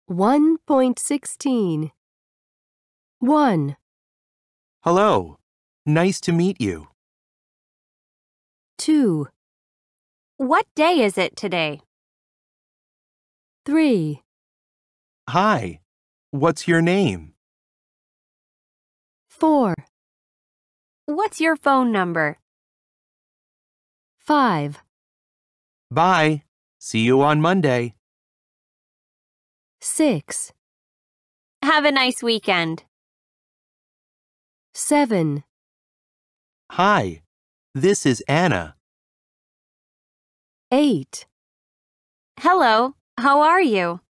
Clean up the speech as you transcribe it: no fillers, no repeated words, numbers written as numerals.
1.16 1, Hello. Nice to meet you. 2, What day is it today? 3, Hi. What's your name? 4, What's your phone number? 5, Bye. See you on Monday. 6, Have a nice weekend. 7, Hi. This is Anna. 8. Hello, how are you?